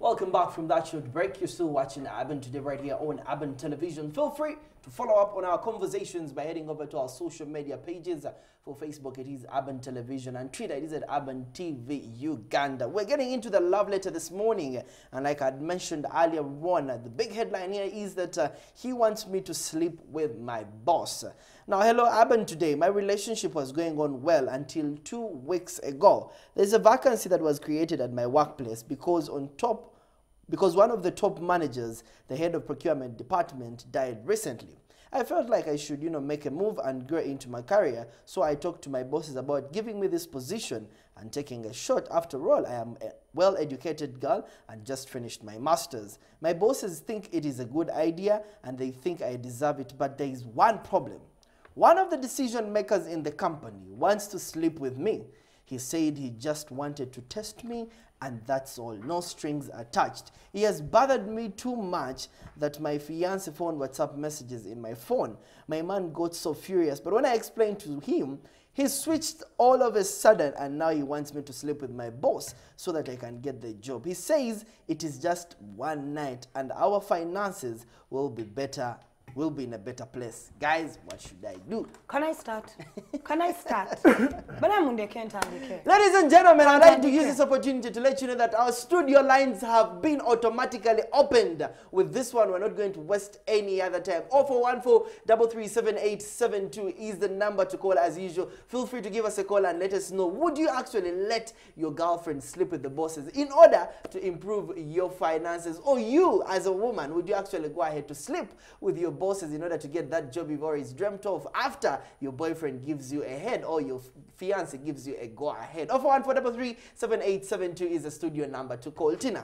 Welcome back from that short break. You're still watching Aben today right here on Aben Television. Feel free to follow up on our conversations by heading over to our social media pages. For Facebook, it is Aben Television, and Twitter, it is at Aben TV Uganda. We're getting into the love letter this morning, and like I'd mentioned earlier on, the big headline here is that he wants me to sleep with my boss. Now, hello, Aben today. My relationship was going on well until 2 weeks ago. There's a vacancy that was created at my workplace because one of the top managers, the head of procurement department, died recently. I felt like I should, make a move and grow into my career, so I talked to my bosses about giving me this position and taking a shot. After all, I am a well-educated girl and just finished my master's. My bosses think it is a good idea and they think I deserve it, but there is one problem. One of the decision makers in the company wants to sleep with me. He said he just wanted to test me, and that's all, no strings attached. He has bothered me too much that my fiancé found WhatsApp messages in my phone. My man got so furious, but when I explained to him, he switched all of a sudden, and now he wants me to sleep with my boss so that I can get the job. He says it is just one night and our finances will be better. We'll be in a better place. Guys, what should I do? Can I start? Can I start? But I'm Ladies and gentlemen, I'd like to use this opportunity to let you know that our studio lines have been automatically opened. With this one, we're not going to waste any other time. 0414-337872 is the number to call as usual. Feel free to give us a call and let us know, would you actually let your girlfriend sleep with the bosses in order to improve your finances? Or you, as a woman, would you actually go ahead to sleep with your bosses in order to get that job you've always dreamt of after your boyfriend gives you a head or your fiancé gives you a go ahead? 0414-337872 is the studio number to call. Tina.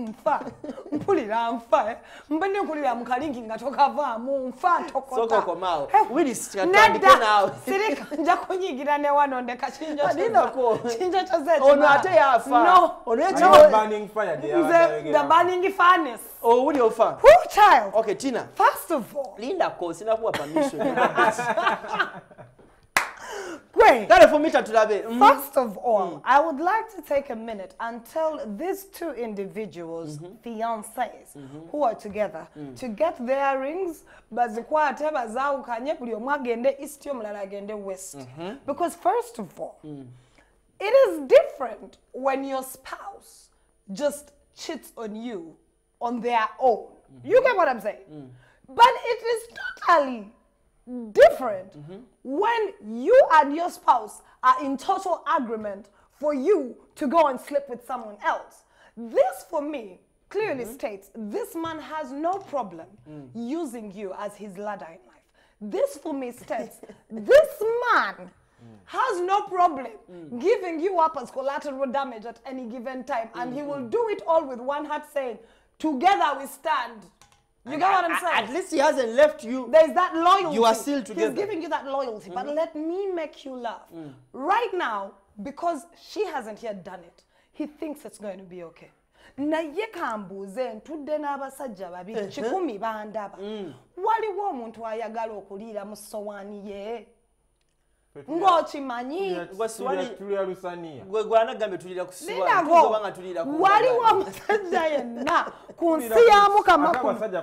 The burning furnace. Oh, what do you offer? Poor child. Okay, Tina. First of all, Linda calls in a permission. Great. First of all, I would like to take a minute and tell these two individuals, fiancés, who are together, to get their rings, but the west. Because first of all, it is different when your spouse just cheats on you on their own. You get what I'm saying? But it is totally different when you and your spouse are in total agreement for you to go and sleep with someone else. This, for me, clearly states this man has no problem using you as his ladder in life. This, for me, states this man has no problem giving you up as collateral damage at any given time, and he will do it all with one heart, saying, together we stand. You get what I'm saying? At least he hasn't left you. There's that loyalty. You are still together. He's giving you that loyalty. But let me make you laugh. Right now, because she hasn't yet done it, he thinks it's going to be okay. Naye kambuze ntudde n'abasajja babiri kikumi bandaba waliwo omuntu ayagala okuliira mu sowaani ye ng'okimanyi waliwo omusajja yenna ku nsi ya Mukama.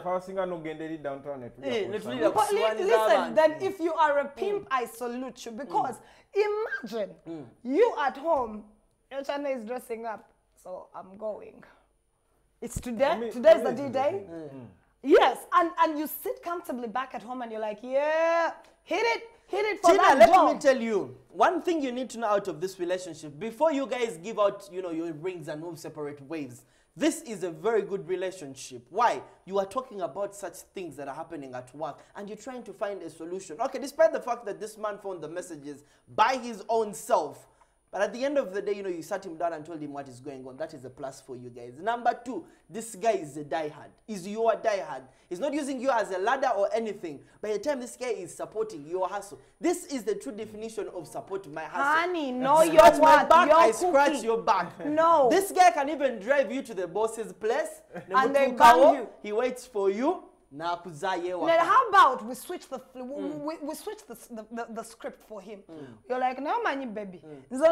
Listen, then if you are a pimp, I salute you, because imagine you at home, your channel is dressing up, so I'm going. It's today. Today's the D-Day. Yes, and you sit comfortably back at home and you're like, yeah, hit it for Tina, that let job. me tell you, one thing you need to know out of this relationship, before you guys give out, your rings and move separate ways, this is a very good relationship. Why? You are talking about such things that are happening at work, and you're trying to find a solution. Okay, despite the fact that this man found the messages by his own self, but at the end of the day, you sat him down and told him what is going on. That is a plus for you guys. Number two, this guy is a diehard. Is your diehard. He's not using you as a ladder or anything. By the time this guy is supporting your hustle, this is the true definition of support my hustle. Honey, no, you're scratch my what? back, You're I scratch your back. No. This guy can even drive you to the boss's place. And they bang you. He waits for you. Nakuzayewa. Now, how about we switch we switch the script for him? You're like, no, my baby.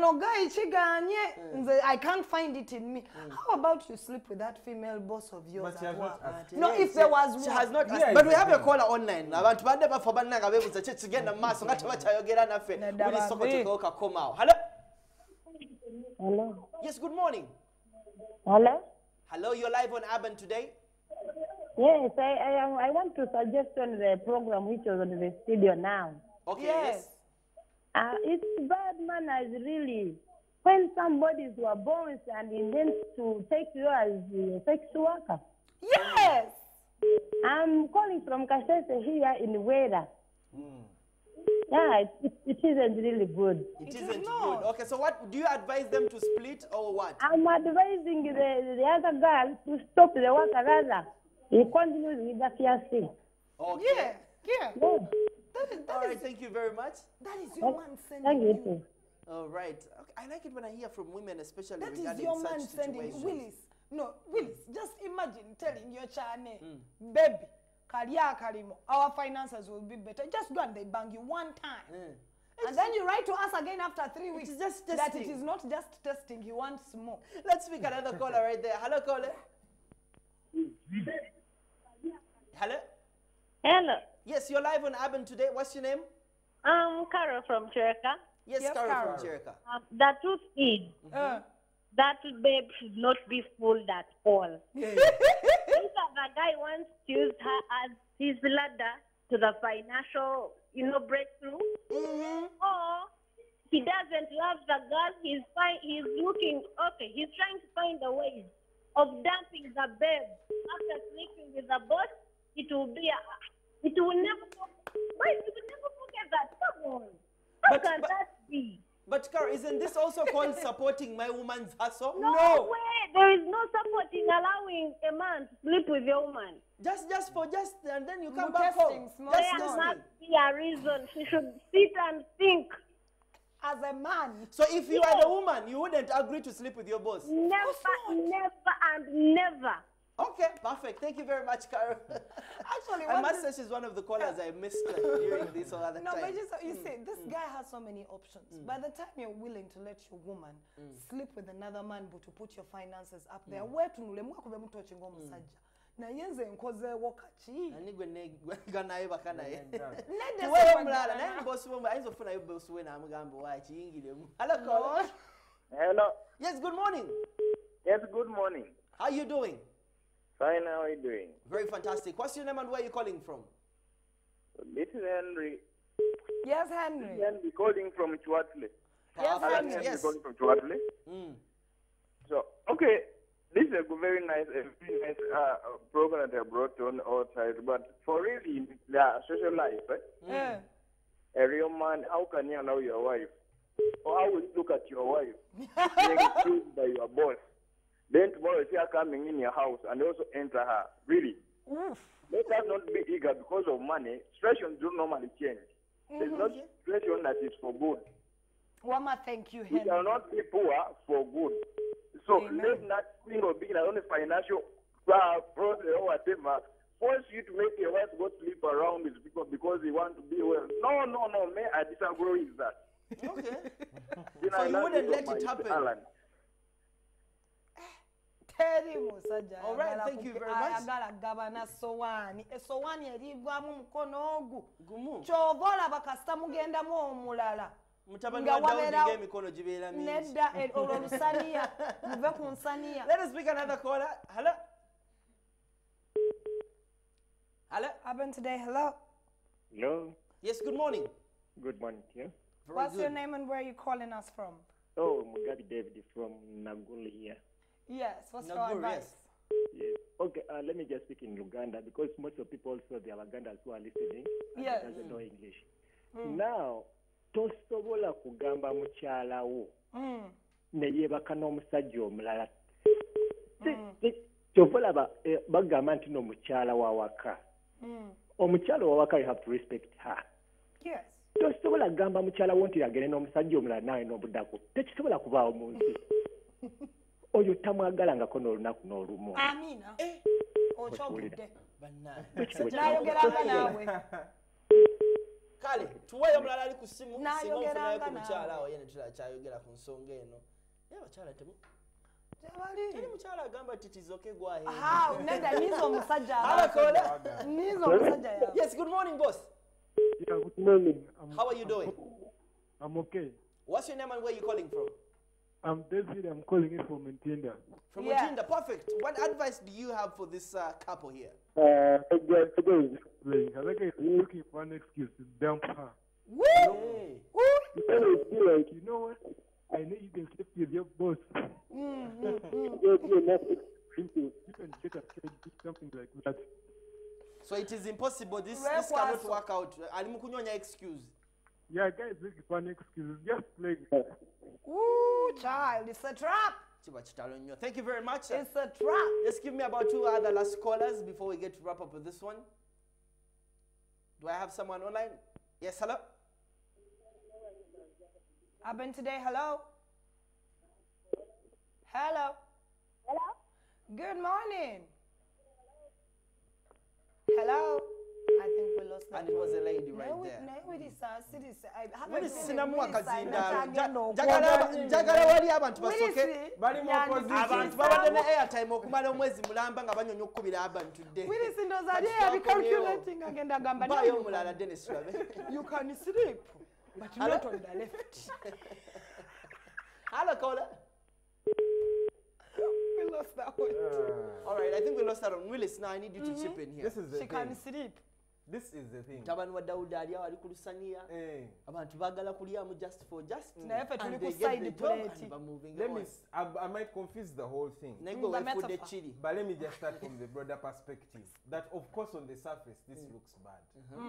I can't find it in me. How about you sleep with that female boss of yours at work? No, if there was she one. has not asked, but we have a caller online. Abantu bande bafobana ngabebuza kigenda maso ngati bachayogera naffe. Buli soko tukoka. Hello? Hello. Yes, good morning. Hello. Hello, you're live on Aban today. Yes, I want to suggest on the program which was on the studio now. Okay, Yes. It's bad manners, really. When somebody were born and intends to take you as a sex worker. Yes. I'm calling from Kasese here in Wera. Yeah, it isn't really good. It isn't good. Okay, so what do you advise them to split or what? I'm advising the other girl to stop the worker rather. He continues with the fiancé. Okay. Yeah. Yeah. Good. All right, thank you very much. That is your man sending Thank you. you. All right. Okay. I like it when I hear from women, especially That is regarding your such man sending situations. Willis. No, Willis, just imagine telling your chane, baby, Kalimo, our finances will be better. Just go and they bang you one time. And then you write to us again after 3 weeks. It's just that testing. it is not just testing, he wants more. Let's pick another caller right there. Hello, caller. Hello? Hello. Yes, you're live on Aban today. What's your name? I'm Carol from Cherka. Yes, Yes, Carol Carol. from Jericho. The truth is, that babe should not be fooled at all. If the guy wants to use her as his ladder to the financial, breakthrough, or he doesn't love the girl, he's looking, he's trying to find a way of dumping the babe after sleeping with the boss, it will never forget that. Come on. How can that be? But Carol, isn't this also called supporting my woman's hustle? No way. There is no support in allowing a man to sleep with a woman. And then you come More back testing, home. small Just There testing. must be a reason. She should sit and think. As a man, So if you are the woman, you wouldn't agree to sleep with your boss? Never, never, and never. Okay, perfect. Thank you very much, Carol. actually, I what must this- say she's one of the callers I missed during this or other no, time. but you see, this guy has so many options. By the time you're willing to let your woman sleep with another man, but to put your finances up there, where to mwakube mutochi ngo musajja. Na yenze nkozeewo kaki. Ani gwe naye bakanaye. Nedde Tuweyo sema mulala gana. naye bosi we ayinza okufunayo bosi we n'amugamba wakiyingiremu. Hello, caller. Hello. Yes, good morning. Yes, good morning. How you doing? Fine, how are you doing? Very fantastic. What's your name and where are you calling from? This is Henry. Yes, Henry. Henry calling from Chwatle. Yes, Perfect. Henry. Henry Yes. calling from Chwatle. So, okay, this is a very nice program that they brought on outside, but for really the social life, Yeah. a real man, how can you allow your wife? Or how will you look at your wife being accused by your boss? Then tomorrow she are coming in your house and also enter her. Really? Let us not be eager because of money. Situations do normally change. There's no situation that is for good. Wama, thank you, We Henry. shall not be poor for good. So Amen. let that thing of being only financial process or whatever force you to make your wife go sleep around with people because they want to be well. No, man, I disagree with that. Okay. You So you that wouldn't is let what it my happen? Alan. Teri musajja. All right, ayagala thank you kupe- very much. ayagala gabana sowaani. Esowaani eribwamu mukono ogwo. Gumu. Kyova olaba kasita mugendamu omulala. Mutabani Nga wa Daudi wabeera- ng'emikono gibeera mingi. Nedda olwo lusaniya. Muve ku nsaniya. Let us pick another caller. Hello? Hello? Aban today, hello. Hello. Yes, good morning. Good morning to you. Very What's good. your name and where are you calling us from? Oh, Mugabe David from Nagul here. Yes, what's your Naguru, advice? Yes. Okay, let me just speak in Luganda because most of people also they are Lugandans who are listening and Yes. doesn't know English. Now, tosobola kugamba mukyala wo ne yeebaka n'omusajja omulala. Kyova olaba bagamba nti no mukyala wa waka. Omukyala wa waka you have to respect her. Yes. Tosobola kugamba mukyala wo nti agende n'omusajja omulala nawe n'obudako. Tekisobola kubaawo mu nsi. Oyo tamwagalangako n'olunaku n'olumu. Amina. Okyogudde. nayogeranga nawe kale tuweyo omulala ali ku simu Nayogeranga ku mukyala nawe. awo yene kyayogera ku nsonga eno naye abakyala teri Tebali. mukyala agamba nti tizoke gwahe Nedda nizo omusajja Alakola. nizo omusajja yawe. Yes, good morning, boss. Yeah, good morning. How are you doing? I'm okay. What's your name and where you calling from? I'm David. I'm calling you from Ntinda. From Yeah. Mutinda. Perfect. What advice do you have for this couple here? I think he's looking for an excuse to dump her. Woo! Hey. Woo! You be like, you know what? I know you can sleep with your boss. You can get a kid, do something like that. So it is impossible. This Rekwaso. cannot work out. Ali mukunyonya excuse. Yeah, guys looking for an excuse. Just playing her. Woo, child, it's a trap. Chiba chitalo nnyo. Thank you very much. It's a trap. Just give me about 2 other last callers before we get to wrap up with this one. Do I have someone online? Yes, hello? Happened today, hello? Hello? Hello? Good morning. Hello? I think we lost that. And it was a lady right there. Wili Sinamuwa kazinda. Njagala Njagala wali abantu basoke. Bali mu opposition. Abantu babadde ne airtime okumala omwezi mulamba nga banyonya okukubira abantu dde. ndoza ali abicalculating agenda gamba Bayo omulala Dennis Rabe. you can sleep but not on the left. Hello, caller. We lost that one. All right, I think we lost that one. Willis, now I need you to chip in here. This is the She thing. can sleep. This is the thing. Tabani wa Daudi ali awo ali ku lusaniya. Abantu baagala kulyamu just for just. Naye ffe tuli And ku they get side the job plate. and we're moving Let me. on. I might confuse the whole thing. Naye gwe The weefudde metaphor. chiri. But let me just start from the broader perspective. That of course on the surface this looks bad.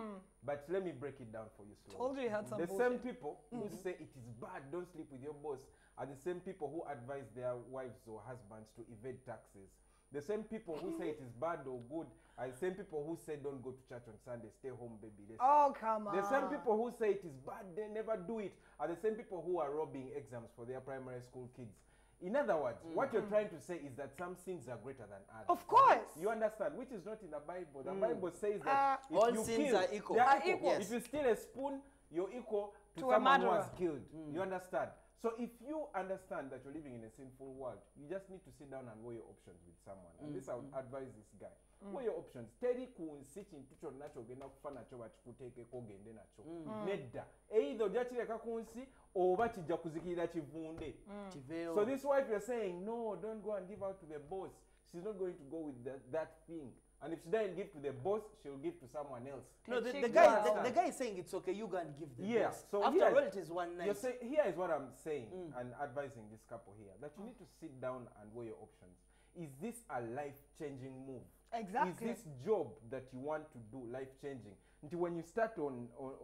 But let me break it down for you slowly. Told you you had some The bullshit. same people who say it is bad, don't sleep with your boss, are the same people who advise their wives or husbands to evade taxes. The same people who say it is bad or good are the same people who say don't go to church on Sunday, stay home, baby. Oh, come on. The same people who say it is bad, they never do it, are the same people who are robbing exams for their primary school kids. In other words, what you're trying to say is that some sins are greater than others. Of course. You understand, which is not in the Bible. The Bible says that if all you sins kill, are equal. they Are equal. Yes. If you steal a spoon, you're equal to To a someone who has murderer. killed. You understand? So if you understand that you're living in a sinful world, you just need to sit down and weigh your options with someone. And this I would advise this guy. Weigh your options. Teri kunsi kintu kyonna kyogenda kufa nakyo bakikuteekeko ogende nakyo. Nedda. Either ojja kireka kunsi oba kijja kuzikirira kivunde. Kiveewo. So this wife you're saying, no, don't go and give out to the boss. She's not going to go with that thing. And if she doesn't give to the boss, she'll give to someone else. No, the Chick guy, girl. the guy is saying it's okay. You go and give the Yeah, best. so After here- all, it is one night. Here is what I'm saying and advising this couple here, that you need to sit down and weigh your options. Is this a life-changing move? Exactly. Is this job that you want to do life-changing? Until when you start on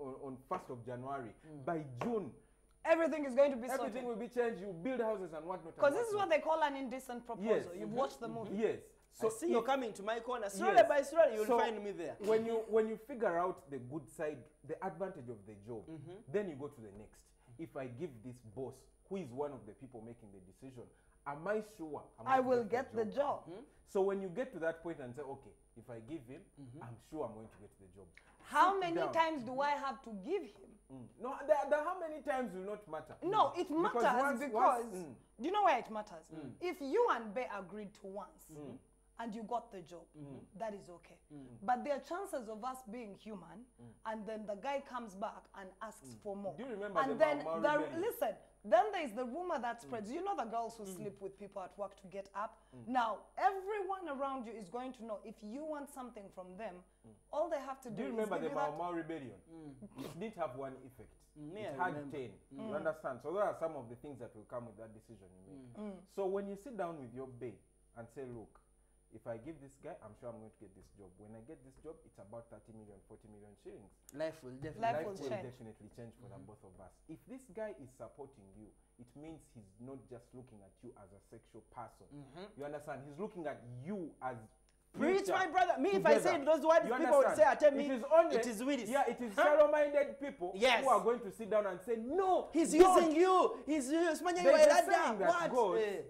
1st of January, by June, Everything is going to be everything sorted. will be changed. You build houses and whatnot. Because this is what they call an indecent proposal. Yes. You've watched the movie. Yes. So So see you're if- coming to my corner. Slowly Yes. by slowly, you'll So find me there. when you figure out the good side, the advantage of the job, then you go to the next. If I give this boss, who is one of the people making the decision, am I sure I will get the job. So when you get to that point and say, okay, if I give him, I'm sure I'm going to get the job. How Sit many down. times do I have to give him? No, the how many times will not matter. No, it Because matters because once- do you know why it matters? If you and Bay agreed to once and you got the job, that is okay. But there are chances of us being human, and then the guy comes back and asks for more. Do you remember and the then Mau Mau rebellion? listen, then there is the rumor that spreads. You know the girls who sleep with people at work to get up. Now everyone around you is going to know if you want something from them. All they have to do, Do you is remember give the you that. Mau Mau rebellion? It didn't have one effect. Me, It I had remember. 10. You understand? So those are some of the things that will come with that decision you make. So when you sit down with your babe and say, look, if I give this guy, I'm sure I'm going to get this job. When I get this job, it's about 30 million, 40 million shillings. Life will definitely Life Life will will change. definitely change for the both of us. If this guy is supporting you, it means he's not just looking at you as a sexual person. You understand? He's looking at you as Preach, future my brother. Me, if I together. say those words, You people will say, understand? I tell me, it is only, it is Willis. Yeah, it is shallow-minded people Yes. who are going to sit down and say, no, He's don't. using you. He's There's a using saying that What? goes, Eh.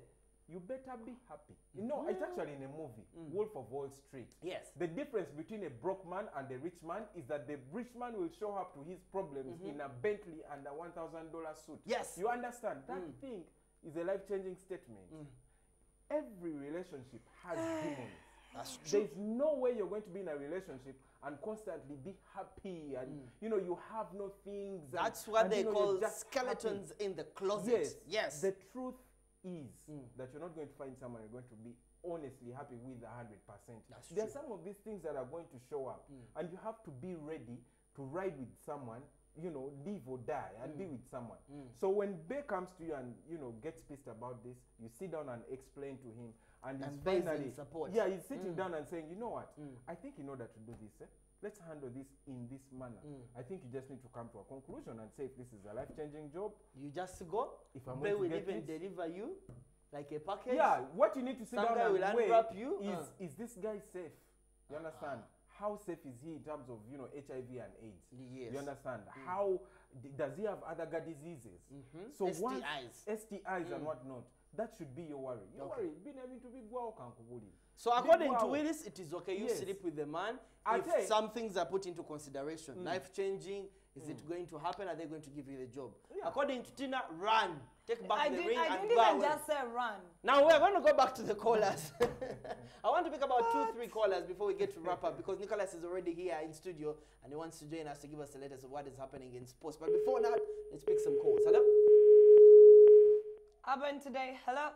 you better be happy. You know, it's actually in a movie, Wolf of Wall Street. Yes. The difference between a broke man and a rich man is that the rich man will show up to his problems in a Bentley and a $1,000 suit. Yes. You understand? That thing is a life-changing statement. Every relationship has demons. That's true. There's no way you're going to be in a relationship and constantly be happy and you know you have no things. That's what they you know, call you're just skeletons happy. in the closet. Yes. Yes. The truth is that you're not going to find someone you're going to be honestly happy with 100%. That's There are true. some of these things that are going to show up, and you have to be ready to ride with someone. You know, live or die, and be with someone. So when Bay comes to you and you know gets pissed about this, you sit down and explain to him, and he's And Bay's in finally support. Yeah, he's sitting down and saying, you know what? I think in order to do this, let's handle this in this manner. I think you just need to come to a conclusion and say if this is a life-changing job. You just go. If I'm Bay going will to get even this, deliver you like a package. yeah, what you need to sit Some down guy and will weigh unwrap you. is this guy safe? You understand? How safe is he in terms of you know HIV and AIDS? Yes. You understand? How does he have other gut diseases? So once- STIs and whatnot. That should be your worry. Your worry being able to be well. So according to wow. Willis, it is okay. You Yes. sleep with the man I tell you- if some things are put into consideration. Life changing. Is it going to happen? Are they going to give you the job? Yeah. According to Tina, run. Take back I the didn't ring and even go away. just say run. Now we're going to go back to the callers. I want to pick about 2-3 callers before we get to wrap up because Nicholas is already here in studio and he wants to join us to give us the latest of what is happening in sports. But before that, let's pick some calls. Hello? Urban today. Hello.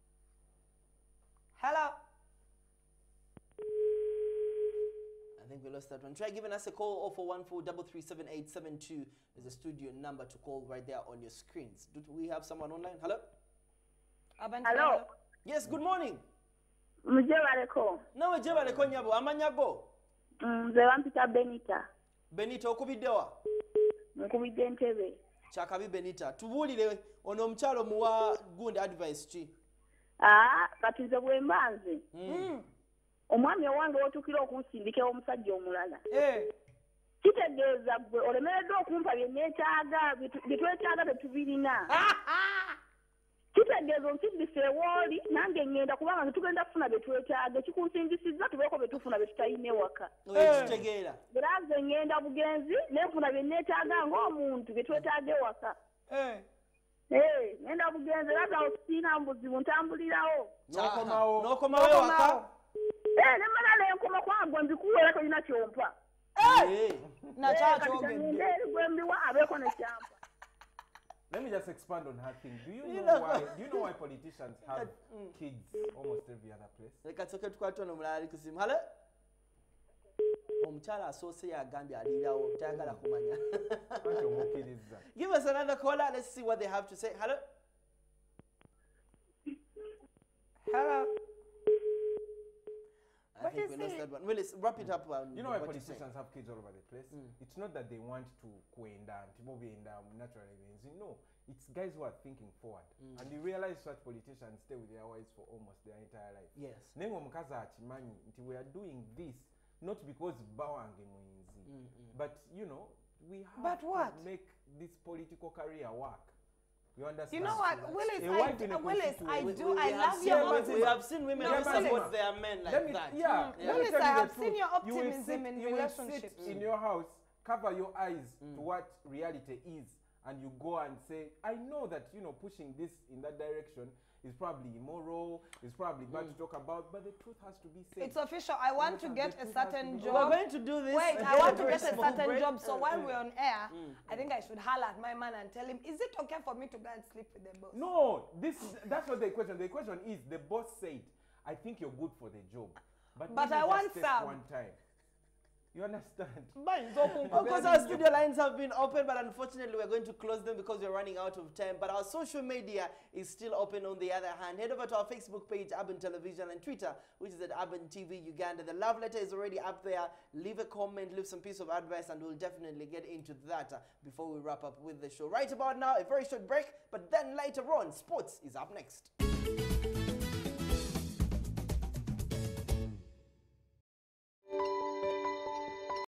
Hello. I think we lost that one. Try giving us a call. 0414-337-872 is the studio number to call right there on your screens. Do we have someone online? Hello? Urban Hello. today. Yes, good morning. Muje baleko. Nawe je baleko nyabo amanyago? Nze bampita Benita. Benita okubiddewa? Nkubidde Entebbe. Kyakabi Benita. Tubuulire ono omukyalo muwa gundi advice ki? Kati nze bwe mbanze. Omwami owange w'otuukira okunsindikira omusajja omulala. Kitegeeza gwe olemereddwa okumpa bye neetaaga bye twetaaga tetubirina. Kitegeeza onsindise wooli nange ngenda kubanga tugenda kufuna bye twetaaga ekikunsindisizza tubeeko bye tufuna bye tutalina ewaka. Kitegeera. Era nze ngenda bugenzi nenfuna bye neetaaga ng'omuntu bye twetaaga ewaka. Ngenda bugenzi era nga siina buzibu ntambulirawo. N'okomawo ewaka? Ne mmala n'enkoma kwangwe nzikuweera tolina kyompa. Nakyakyogeddde. Gwe mbiwa abeeko ne kyampa. Let me just expand on her thing. Do you know why politicians have kids almost every other place? Leka tusoke tukwate ono mulala ali ku simu. Hello? Omukyala asoose yagambye aliirawo tayagala kumanya. Give us another caller. Let's see what they have to say. Hello? Hello. I think we lost that one. Well, let's wrap it up. You know why politicians have kids all over the place? It's not that they want to kuenda naturally means. No, it's guys who are thinking forward. And you realize such politicians stay with their wives for almost their entire life. Yes. Nengo mkaza achimanyi nti we are doing this not because bawange mwinzi, but you know we have to make this political career work. You understand? You know what, Willis, I love your your optimism. We have seen women who support their men like that. Willis, I have seen your optimism in relationships. You will sit in your house, cover your eyes to what reality is, and you go and say, I know that, you know, pushing this in that direction is probably immoral, it's probably bad to talk about, but the truth has to be said. It's official. I want to get a certain job. We're going to do this. Wait, I want to get a certain job. So while we're on air, I think I should holler at my man and tell him, is it okay for me to go and sleep with the boss? No, that's not the equation. The equation is the boss said, I think you're good for the job. But I want some. One time. You understand? Of course, our studio lines have been open, but unfortunately, we're going to close them because we're running out of time. But our social media is still open on the other hand. Head over to our Facebook page, Urban Television, and Twitter, which is at Urban TV Uganda. The love letter is already up there. Leave a comment, leave some piece of advice, and we'll definitely get into that before we wrap up with the show. Right about now, a very short break, but then later on, sports is up next.